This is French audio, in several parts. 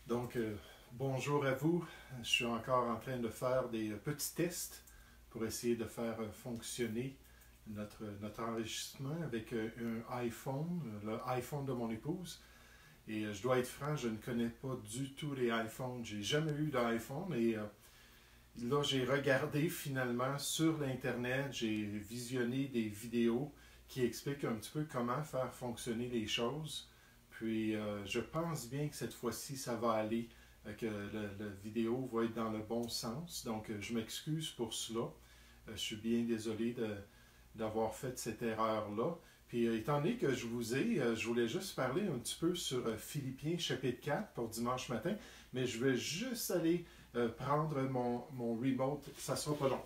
Donc, bonjour à vous. Je suis encore en train de faire des petits tests pour essayer de faire fonctionner notre enregistrement avec un iPhone, le iPhone de mon épouse. Et je dois être franc, je ne connais pas du tout les iPhones. J'ai jamais eu d'iPhone et là, j'ai regardé finalement sur l'Internet, j'ai visionné des vidéos qui expliquent un petit peu comment faire fonctionner les choses. Puis, je pense bien que cette fois-ci, ça va aller, que la vidéo va être dans le bon sens. Donc, je m'excuse pour cela. Je suis bien désolé d'avoir fait cette erreur-là. Puis, étant donné que je vous ai, je voulais juste parler un petit peu sur Philippiens chapitre 4 pour dimanche matin, mais je vais juste aller prendre mon remote. Ça sera pas long.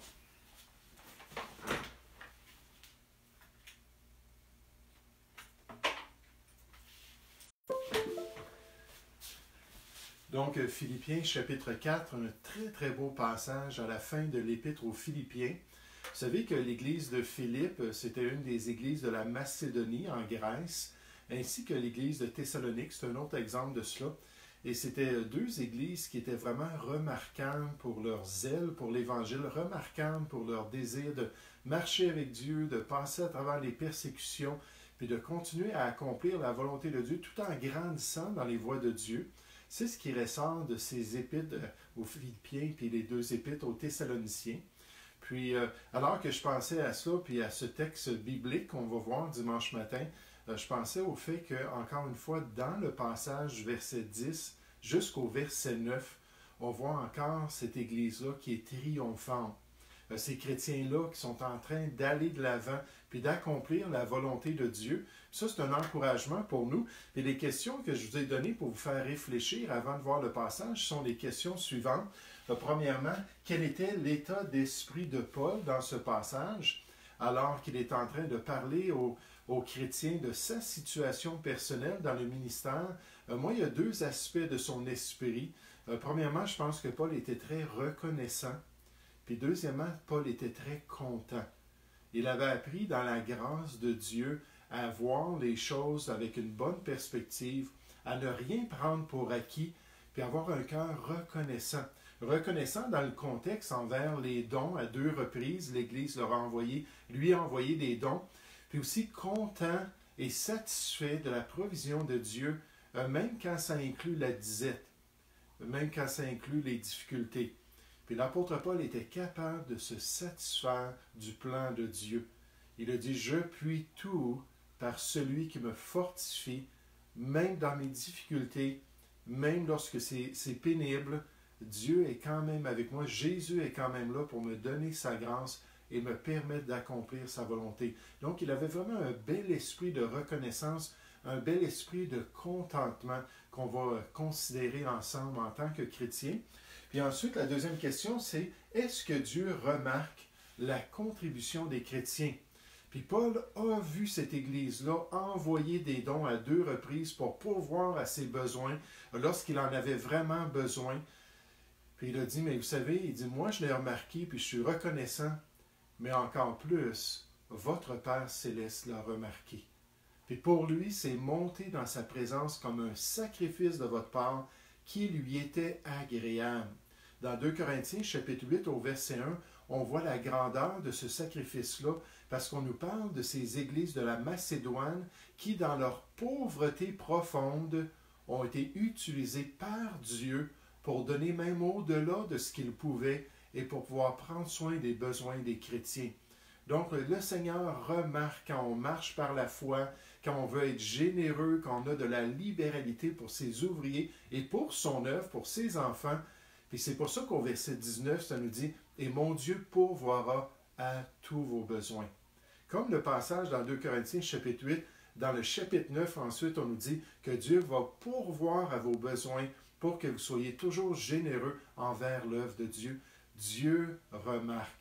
Donc, Philippiens chapitre 4, un très très beau passage à la fin de l'épître aux Philippiens. Vous savez que l'église de Philippe, c'était une des églises de la Macédonie en Grèce, ainsi que l'église de Thessalonique, c'est un autre exemple de cela. Et c'était deux églises qui étaient vraiment remarquables pour leur zèle pour l'Évangile, remarquables pour leur désir de marcher avec Dieu, de passer à travers les persécutions, puis de continuer à accomplir la volonté de Dieu tout en grandissant dans les voies de Dieu. C'est ce qui ressort de ces épîtres aux Philippiens puis les deux épîtres aux Thessaloniciens. Puis, alors que je pensais à ça, puis à ce texte biblique qu'on va voir dimanche matin, je pensais au fait que, encore une fois, dans le passage du verset 10 jusqu'au verset 9, on voit encore cette Église-là qui est triomphante. Ces chrétiens-là qui sont en train d'aller de l'avant puis d'accomplir la volonté de Dieu. Ça, c'est un encouragement pour nous. Et les questions que je vous ai données pour vous faire réfléchir avant de voir le passage sont les questions suivantes. Premièrement, quel était l'état d'esprit de Paul dans ce passage, alors qu'il est en train de parler aux chrétiens de sa situation personnelle dans le ministère? Moi, il y a deux aspects de son esprit. Premièrement, je pense que Paul était très reconnaissant. Puis deuxièmement, Paul était très content. Il avait appris dans la grâce de Dieu à voir les choses avec une bonne perspective, à ne rien prendre pour acquis, puis avoir un cœur reconnaissant. Reconnaissant dans le contexte envers les dons à deux reprises, l'Église leur a envoyé, lui a envoyé des dons, puis aussi content et satisfait de la provision de Dieu, même quand ça inclut la disette, même quand ça inclut les difficultés. Puis l'apôtre Paul était capable de se satisfaire du plan de Dieu. Il a dit, je puis tout par celui qui me fortifie, même dans mes difficultés, même lorsque c'est pénible, Dieu est quand même avec moi. Jésus est quand même là pour me donner sa grâce et me permettre d'accomplir sa volonté. Donc, il avait vraiment un bel esprit de reconnaissance, un bel esprit de contentement qu'on va considérer ensemble en tant que chrétiens. Puis ensuite, la deuxième question, c'est est-ce que Dieu remarque la contribution des chrétiens? Puis Paul a vu cette Église-là envoyer des dons à deux reprises pour pourvoir à ses besoins lorsqu'il en avait vraiment besoin. Puis il a dit, mais vous savez, il dit, moi je l'ai remarqué, puis je suis reconnaissant, mais encore plus, votre Père Céleste l'a remarqué. Puis pour lui, c'est monter dans sa présence comme un sacrifice de votre part qui lui était agréable. Dans 2 Corinthiens, chapitre 8, au verset 1, on voit la grandeur de ce sacrifice-là, parce qu'on nous parle de ces églises de la Macédoine qui, dans leur pauvreté profonde, ont été utilisées par Dieu pour donner même au-delà de ce qu'ils pouvaient et pour pouvoir prendre soin des besoins des chrétiens. Donc, le Seigneur remarque quand on marche par la foi, quand on veut être généreux, quand on a de la libéralité pour ses ouvriers et pour son œuvre, pour ses enfants. Puis c'est pour ça qu'au verset 19, ça nous dit « Et mon Dieu pourvoira à tous vos besoins ». Comme le passage dans 2 Corinthiens chapitre 8, dans le chapitre 9, ensuite, on nous dit que Dieu va pourvoir à vos besoins pour que vous soyez toujours généreux envers l'œuvre de Dieu. Dieu remarque.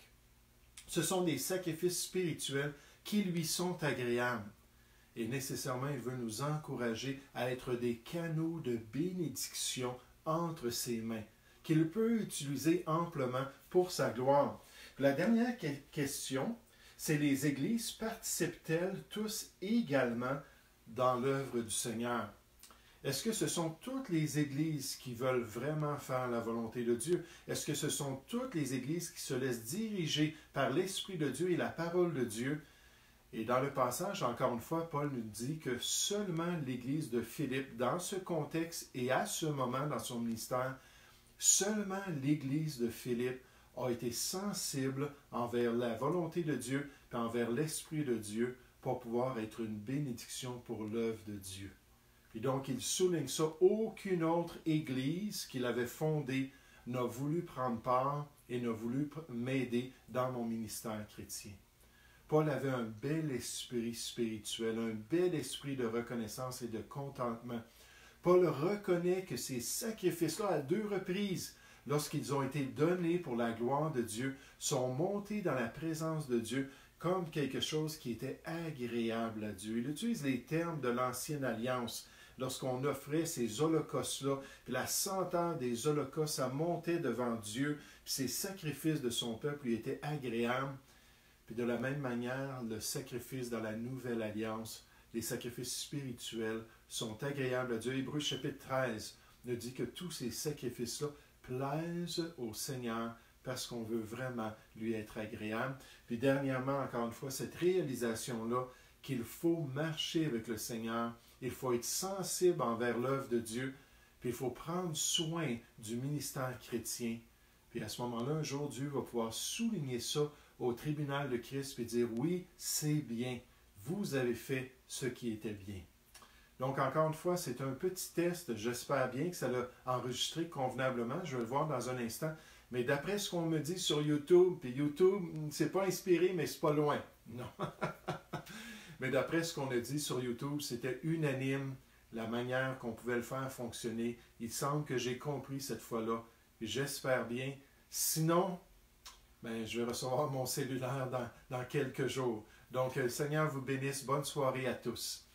Ce sont des sacrifices spirituels qui lui sont agréables. Et nécessairement, il veut nous encourager à être des canaux de bénédiction entre ses mains, qu'il peut utiliser amplement pour sa gloire. La dernière question, c'est les églises participent-elles tous également dans l'œuvre du Seigneur? Est-ce que ce sont toutes les églises qui veulent vraiment faire la volonté de Dieu? Est-ce que ce sont toutes les églises qui se laissent diriger par l'Esprit de Dieu et la parole de Dieu? Et dans le passage, encore une fois, Paul nous dit que seulement l'église de Philippe, dans ce contexte et à ce moment dans son ministère, seulement l'église de Philippe a été sensible envers la volonté de Dieu et envers l'Esprit de Dieu pour pouvoir être une bénédiction pour l'œuvre de Dieu. Et donc, il souligne ça. Aucune autre église qu'il avait fondée n'a voulu prendre part et n'a voulu m'aider dans mon ministère chrétien. Paul avait un bel esprit spirituel, un bel esprit de reconnaissance et de contentement. Paul reconnaît que ces sacrifices-là, à 2 reprises, lorsqu'ils ont été donnés pour la gloire de Dieu, sont montés dans la présence de Dieu comme quelque chose qui était agréable à Dieu. Il utilise les termes de l'Ancienne Alliance. Lorsqu'on offrait ces holocaustes-là, puis la senteur des holocaustes, ça montait devant Dieu, puis ces sacrifices de son peuple lui étaient agréables. Puis de la même manière, le sacrifice dans la Nouvelle Alliance, les sacrifices spirituels sont agréables à Dieu. Hébreux chapitre 13 nous dit que tous ces sacrifices-là plaisent au Seigneur parce qu'on veut vraiment lui être agréable. Puis dernièrement, encore une fois, cette réalisation-là qu'il faut marcher avec le Seigneur, il faut être sensible envers l'œuvre de Dieu, puis il faut prendre soin du ministère chrétien. Puis à ce moment-là, un jour, Dieu va pouvoir souligner ça au tribunal de Christ et dire, oui, c'est bien, vous avez fait ce qui était bien. Donc, encore une fois, c'est un petit test. J'espère bien que ça l'a enregistré convenablement. Je vais le voir dans un instant. Mais d'après ce qu'on me dit sur YouTube, puis YouTube, c'est pas inspiré, mais c'est pas loin. Non. Mais d'après ce qu'on a dit sur YouTube, c'était unanime la manière qu'on pouvait le faire fonctionner. Il semble que j'ai compris cette fois-là. J'espère bien. Sinon, ben, je vais recevoir mon cellulaire dans quelques jours. Donc, le Seigneur vous bénisse. Bonne soirée à tous.